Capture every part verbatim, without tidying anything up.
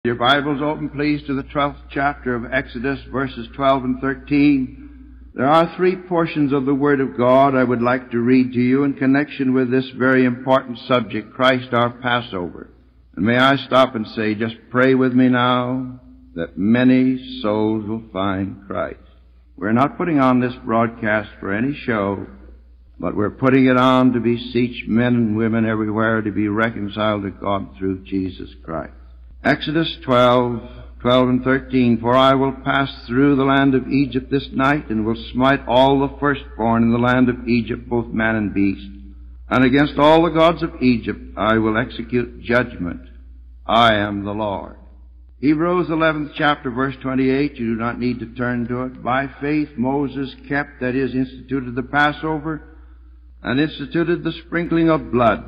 Your Bibles open, please, to the twelfth chapter of Exodus, verses twelve and thirteen. There are three portions of the Word of God I would like to read to you in connection with this very important subject, Christ our Passover. And may I stop and say, just pray with me now that many souls will find Christ. We're not putting on this broadcast for any show, but we're putting it on to beseech men and women everywhere to be reconciled to God through Jesus Christ. Exodus twelve, twelve and thirteen, For I will pass through the land of Egypt this night, and will smite all the firstborn in the land of Egypt, both man and beast. And against all the gods of Egypt I will execute judgment. I am the Lord. Hebrews eleventh chapter, verse twenty-eight, you do not need to turn to it. By faith Moses kept, that is, instituted the Passover, and instituted the sprinkling of blood.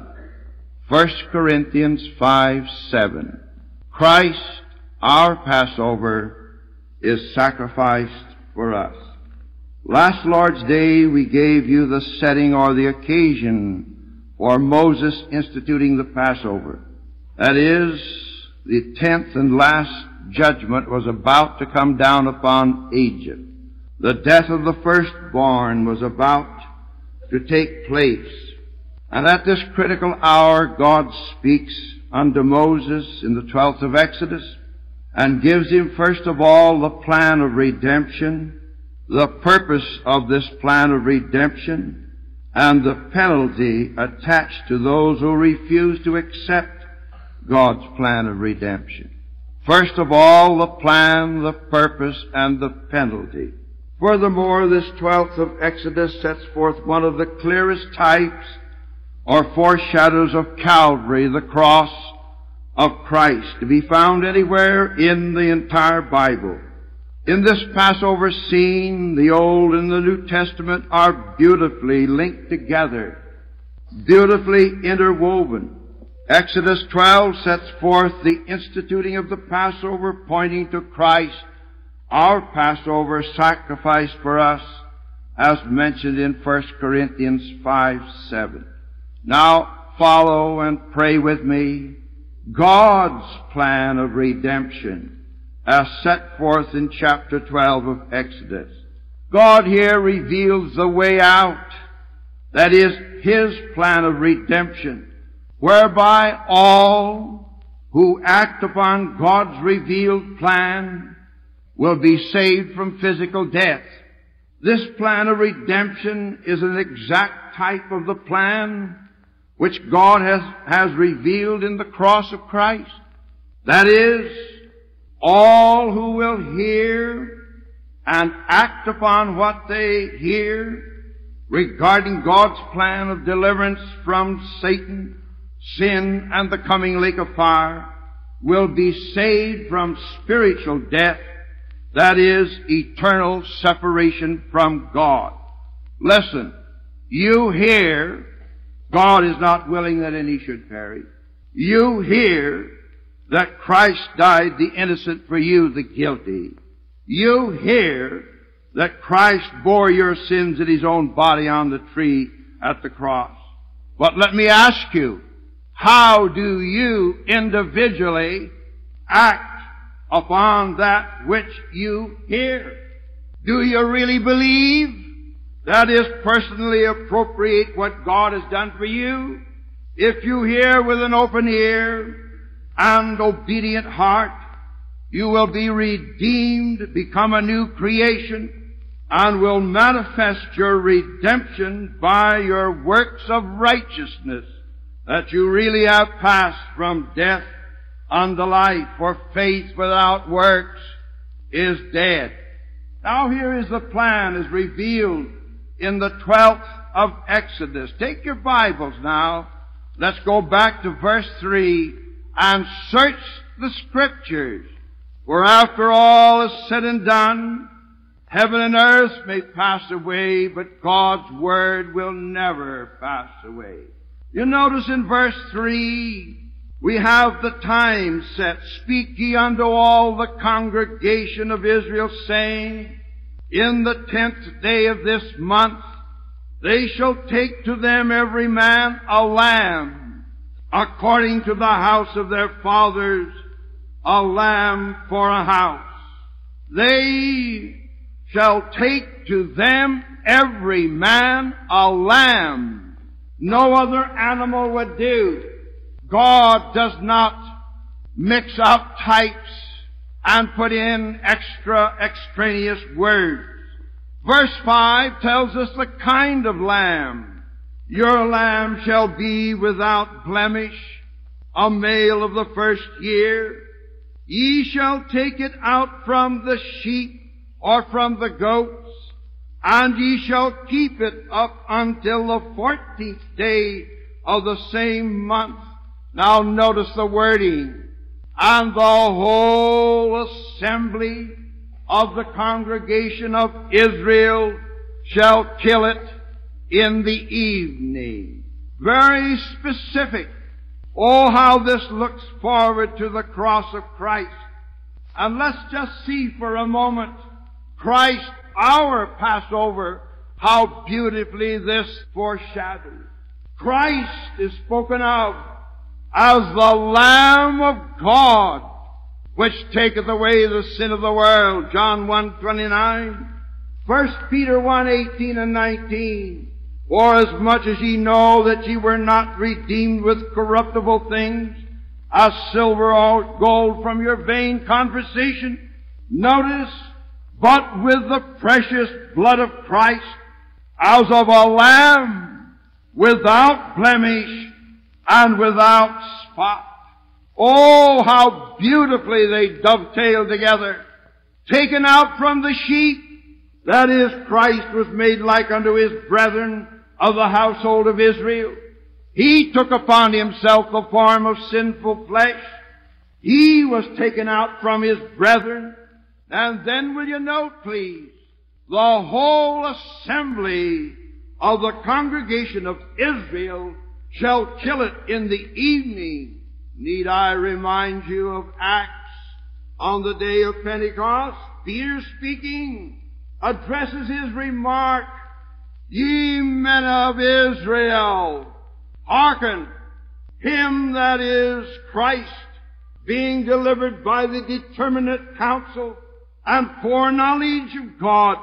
First Corinthians five, seven. Christ, our Passover, is sacrificed for us. Last Lord's Day we gave you the setting or the occasion for Moses instituting the Passover. That is, the tenth and last judgment was about to come down upon Egypt. The death of the firstborn was about to take place. And at this critical hour God speaks unto Moses in the twelfth of Exodus, and gives him first of all the plan of redemption, the purpose of this plan of redemption, and the penalty attached to those who refuse to accept God's plan of redemption. First of all, the plan, the purpose, and the penalty. Furthermore, this twelfth of Exodus sets forth one of the clearest types or foreshadows of Calvary, the cross of Christ, to be found anywhere in the entire Bible. In this Passover scene, the Old and the New Testament are beautifully linked together, beautifully interwoven. Exodus twelve sets forth the instituting of the Passover, pointing to Christ, our Passover sacrifice for us, as mentioned in First Corinthians five, seven. Now follow and pray with me God's plan of redemption as set forth in chapter twelve of Exodus. God here reveals the way out, that is, His plan of redemption, whereby all who act upon God's revealed plan will be saved from physical death. This plan of redemption is an exact type of the plan which God has, has revealed in the cross of Christ. That is, all who will hear and act upon what they hear regarding God's plan of deliverance from Satan, sin, and the coming lake of fire will be saved from spiritual death, that is, eternal separation from God. Listen, you hear God is not willing that any should perish. You hear that Christ died the innocent for you, the guilty. You hear that Christ bore your sins in His own body on the tree at the cross. But let me ask you, how do you individually act upon that which you hear? Do you really believe? That is, personally appropriate what God has done for you? If you hear with an open ear and obedient heart, you will be redeemed, become a new creation, and will manifest your redemption by your works of righteousness, that you really have passed from death unto life, for faith without works is dead. Now here is the plan as revealed in the twelfth of Exodus. Take your Bibles now. Let's go back to verse three and search the Scriptures. For after all is said and done, heaven and earth may pass away, but God's Word will never pass away. You notice in verse three, we have the time set. Speak ye unto all the congregation of Israel, saying, in the tenth day of this month, they shall take to them every man a lamb, according to the house of their fathers, a lamb for a house. They shall take to them every man a lamb. No other animal would do. God does not mix up types and put in extra extraneous words. Verse five tells us the kind of lamb. Your lamb shall be without blemish, a male of the first year. Ye shall take it out from the sheep or from the goats, and ye shall keep it up until the fourteenth day of the same month. Now notice the wording. And the whole assembly of the congregation of Israel shall kill it in the evening. Very specific. Oh, how this looks forward to the cross of Christ. And let's just see for a moment Christ, our Passover, how beautifully this foreshadows. Christ is spoken of as the Lamb of God, which taketh away the sin of the world. John one twenty-nine. First Peter one eighteen and nineteen. For as much as ye know that ye were not redeemed with corruptible things, as silver or gold from your vain conversation, notice, but with the precious blood of Christ, as of a lamb, without blemish, and without spot. Oh, how beautifully they dovetail together. Taken out from the sheep, that is, Christ was made like unto his brethren of the household of Israel. He took upon himself the form of sinful flesh. He was taken out from his brethren. And then will you note, please, the whole assembly of the congregation of Israel shall kill it in the evening. Need I remind you of Acts on the day of Pentecost? Peter speaking addresses his remark, Ye men of Israel, hearken, him that is Christ, being delivered by the determinate counsel and foreknowledge of God,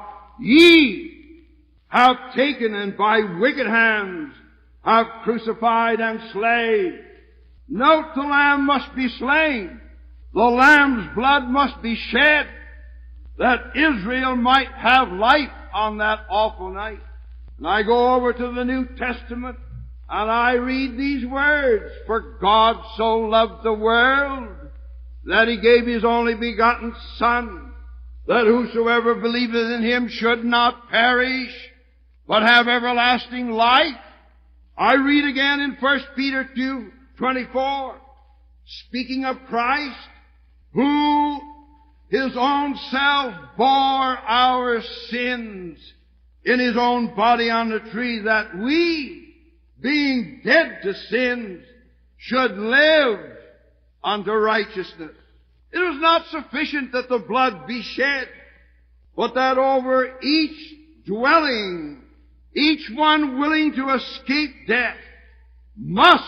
ye have taken and by wicked hands have crucified and slain. Note, the lamb must be slain. The lamb's blood must be shed that Israel might have life on that awful night. And I go over to the New Testament and I read these words, For God so loved the world that He gave His only begotten Son, that whosoever believeth in Him should not perish, but have everlasting life. I read again in First Peter two twenty-four, speaking of Christ, who His own self bore our sins in His own body on the tree, that we, being dead to sins, should live unto righteousness. It was not sufficient that the blood be shed, but that over each dwelling, each one willing to escape death, must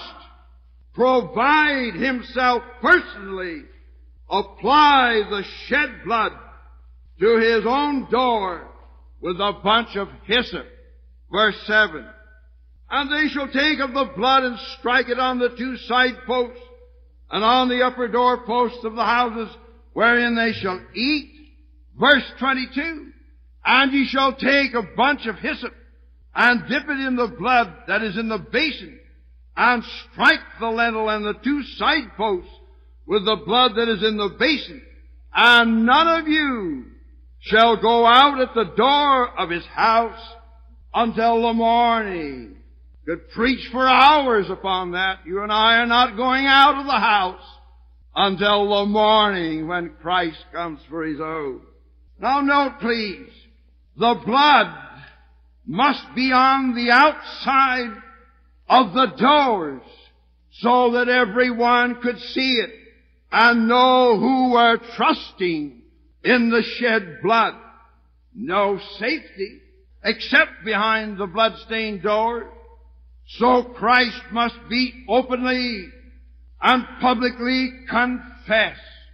provide himself personally, apply the shed blood to his own door with a bunch of hyssop. Verse seven. And they shall take of the blood and strike it on the two side posts and on the upper door posts of the houses wherein they shall eat. Verse twenty-two. And ye shall take a bunch of hyssop and dip it in the blood that is in the basin, and strike the lintel and the two side posts with the blood that is in the basin. And none of you shall go out at the door of his house until the morning. Could preach for hours upon that. You and I are not going out of the house until the morning when Christ comes for His own. Now note, please, the blood must be on the outside of the doors so that everyone could see it and know who were trusting in the shed blood. No safety except behind the blood-stained doors. So Christ must be openly and publicly confessed.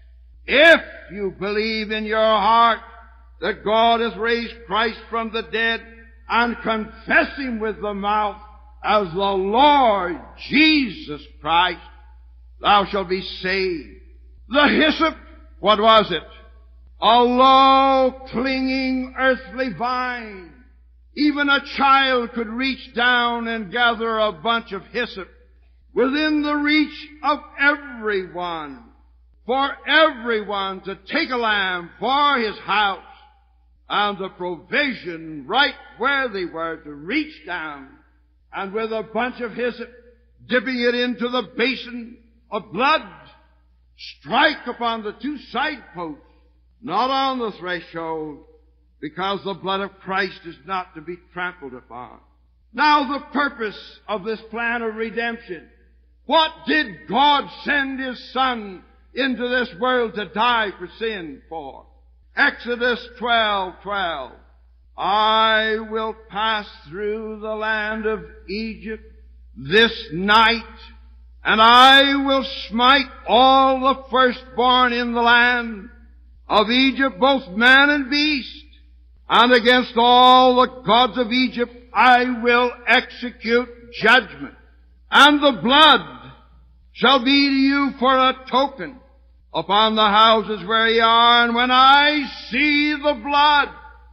If you believe in your heart that God has raised Christ from the dead and confess Him with the mouth as the Lord Jesus Christ, thou shalt be saved. The hyssop, what was it? A low, clinging, earthly vine. Even a child could reach down and gather a bunch of hyssop within the reach of everyone, for everyone to take a lamb for his house, and the provision right where they were to reach down and with a bunch of hyssop, dipping it into the basin of blood, strike upon the two side posts, not on the threshold, because the blood of Christ is not to be trampled upon. Now the purpose of this plan of redemption. What did God send His Son into this world to die for sin for? Exodus twelve twelve. I will pass through the land of Egypt this night, and I will smite all the firstborn in the land of Egypt, both man and beast. And against all the gods of Egypt I will execute judgment. And the blood shall be to you for a token upon the houses where ye are. And when I see the blood,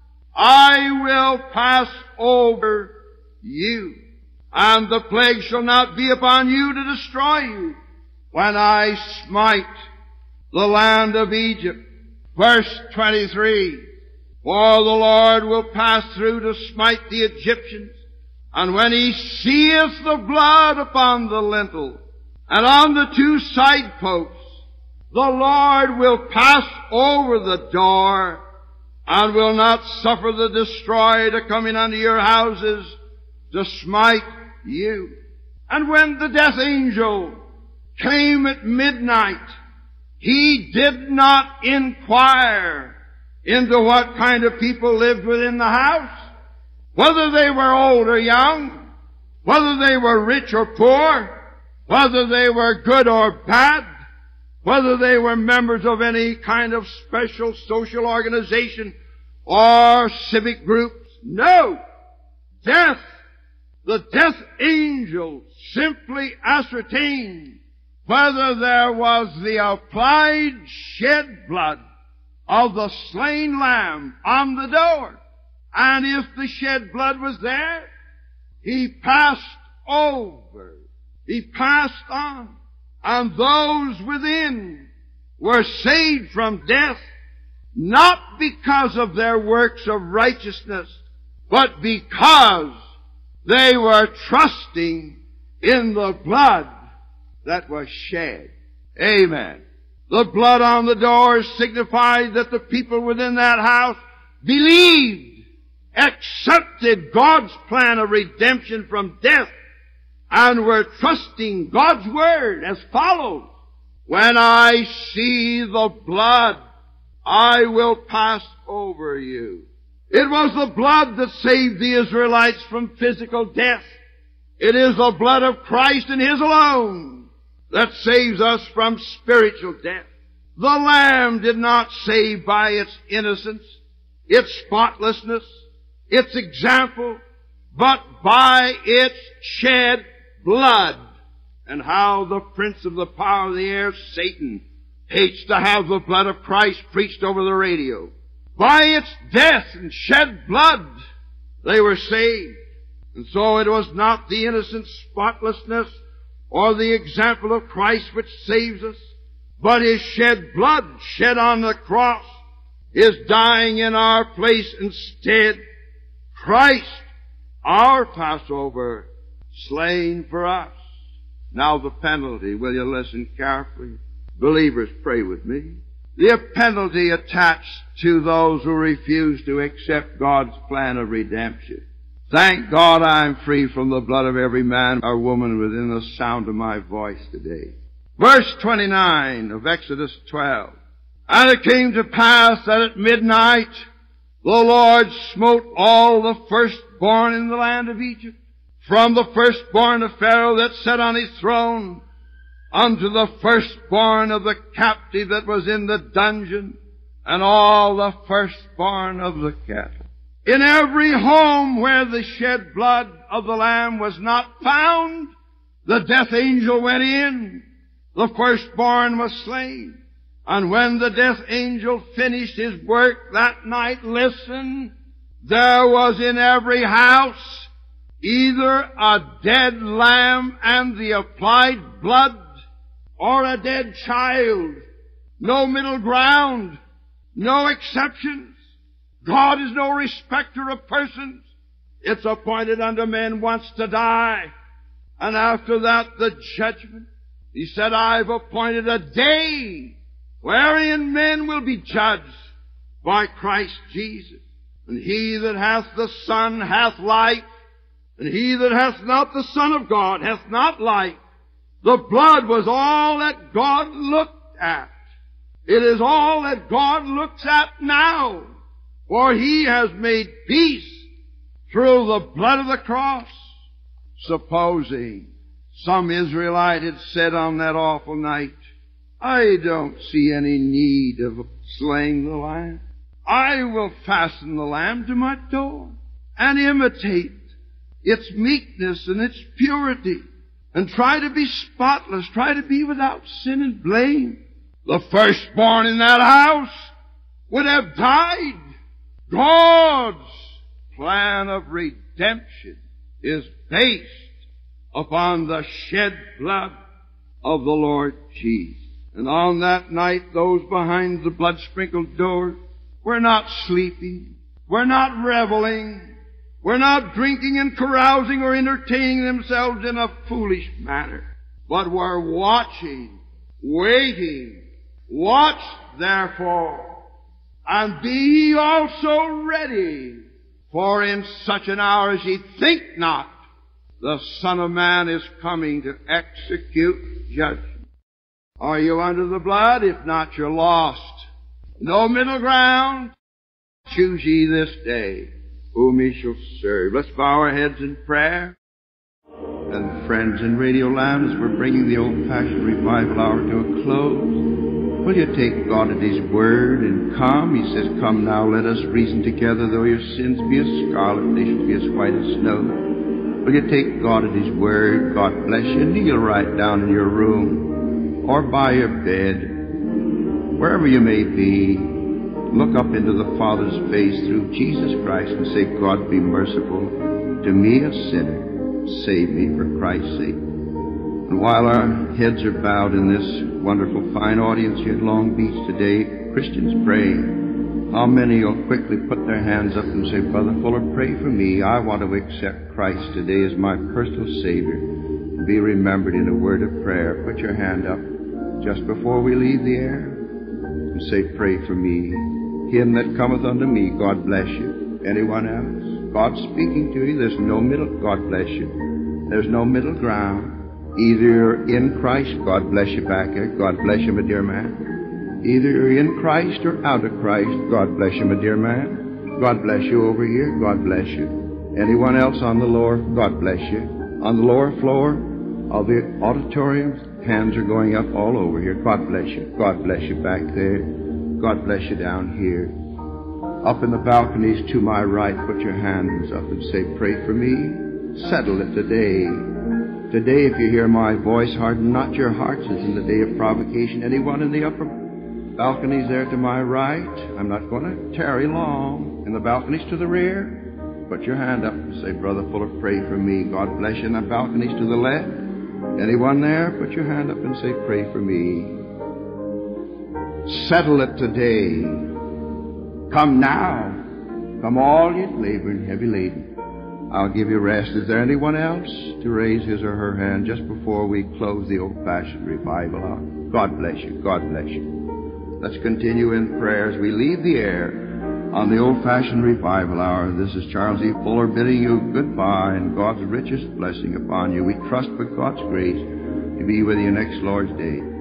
I will pass over you. And the plague shall not be upon you to destroy you when I smite the land of Egypt. Verse twenty-three. For the Lord will pass through to smite the Egyptians, and when He seeth the blood upon the lintel and on the two side posts, the Lord will pass over the door and will not suffer the destroyer to come in unto your houses to smite you. And when the death angel came at midnight, he did not inquire into what kind of people lived within the house, whether they were old or young, whether they were rich or poor, whether they were good or bad, whether they were members of any kind of special social organization or civic groups. No! Death, the death angel simply ascertained whether there was the applied shed blood of the slain lamb on the door. And if the shed blood was there, he passed over. He passed on. And those within were saved from death, not because of their works of righteousness, but because they were trusting in the blood that was shed. Amen. The blood on the doors signified that the people within that house believed, accepted God's plan of redemption from death, and were trusting God's word as follows. When I see the blood, I will pass over you. It was the blood that saved the Israelites from physical death. It is the blood of Christ and His alone that saves us from spiritual death. The Lamb did not save by its innocence, its spotlessness, its example, but by its shed blood. And how the prince of the power of the air, Satan, hates to have the blood of Christ preached over the radio. By its death and shed blood, they were saved. And so it was not the innocent spotlessness or the example of Christ which saves us, but His shed blood, shed on the cross, is dying in our place instead. Christ, our Passover, slain for us. Now the penalty. Will you listen carefully? Believers, pray with me. The penalty attached to those who refuse to accept God's plan of redemption. Thank God I'm free from the blood of every man or woman within the sound of my voice today. Verse twenty-nine of Exodus twelve. And it came to pass that at midnight the Lord smote all the firstborn in the land of Egypt, from the firstborn of Pharaoh that sat on his throne unto the firstborn of the captive that was in the dungeon, and all the firstborn of the cattle. In every home where the shed blood of the Lamb was not found, the death angel went in. The firstborn was slain. And when the death angel finished his work that night, listen, there was in every house either a dead lamb and the applied blood, or a dead child. No middle ground. No exceptions. God is no respecter of persons. It's appointed unto men once to die, and after that the judgment. He said, I've appointed a day wherein men will be judged by Christ Jesus. And he that hath the Son hath life, and he that hath not the Son of God hath not life. The blood was all that God looked at. It is all that God looks at now, for he has made peace through the blood of the cross. Supposing some Israelite had said on that awful night, I don't see any need of slaying the lamb. I will fasten the lamb to my door and imitate its meekness and its purity and try to be spotless, try to be without sin and blame. The firstborn in that house would have died. God's plan of redemption is based upon the shed blood of the Lord Jesus. And on that night, those behind the blood-sprinkled door were not sleeping, were not reveling, were not drinking and carousing or entertaining themselves in a foolish manner, but were watching, waiting. Watch, therefore, and be ye also ready, for in such an hour as ye think not, the Son of Man is coming to execute judgment. Are you under the blood? If not, you're lost. No middle ground. Choose ye this day whom ye shall serve. Let's bow our heads in prayer. And friends in Radio Land, as we're bringing the old-fashioned revival hour to a close, will you take God at His word and come? He says, come now, let us reason together. Though your sins be as scarlet, they shall be as white as snow. Will you take God at His word? God bless you. Kneel right down in your room or by your bed, wherever you may be. Look up into the Father's face through Jesus Christ and say, God, be merciful to me, a sinner. Save me for Christ's sake. And while our heads are bowed in this wonderful, fine audience here at Long Beach today, Christians praying, how many will quickly put their hands up and say, Brother Fuller, pray for me. I want to accept Christ today as my personal Savior. And be remembered in a word of prayer. Put your hand up just before we leave the air and say, pray for me. Him that cometh unto me, God bless you. Anyone else? God's speaking to you. There's no middle. God bless you. There's no middle ground. Either you're in Christ, God bless you back there. God bless you, my dear man. Either you're in Christ or out of Christ. God bless you, my dear man. God bless you over here. God bless you. Anyone else on the lower? God bless you. On the lower floor of the auditorium, hands are going up all over here. God bless you. God bless you back there. God bless you down here. Up in the balconies to my right, put your hands up and say, pray for me. Settle it today. Today, if you hear my voice, harden not your hearts as in the day of provocation. Anyone in the upper balconies there to my right? I'm not going to tarry long. In the balconies to the rear, put your hand up and say, Brother Fuller, pray for me. God bless you. In the balconies to the left, anyone there? Put your hand up and say, pray for me. Settle it today. Come now. Come all ye labor and heavy laden. I'll give you rest. Is there anyone else to raise his or her hand just before we close the old-fashioned revival hour? God bless you. God bless you. Let's continue in prayer as we leave the air on the old-fashioned revival hour. This is Charles E. Fuller bidding you goodbye and God's richest blessing upon you. We trust with God's grace to be with you next Lord's Day.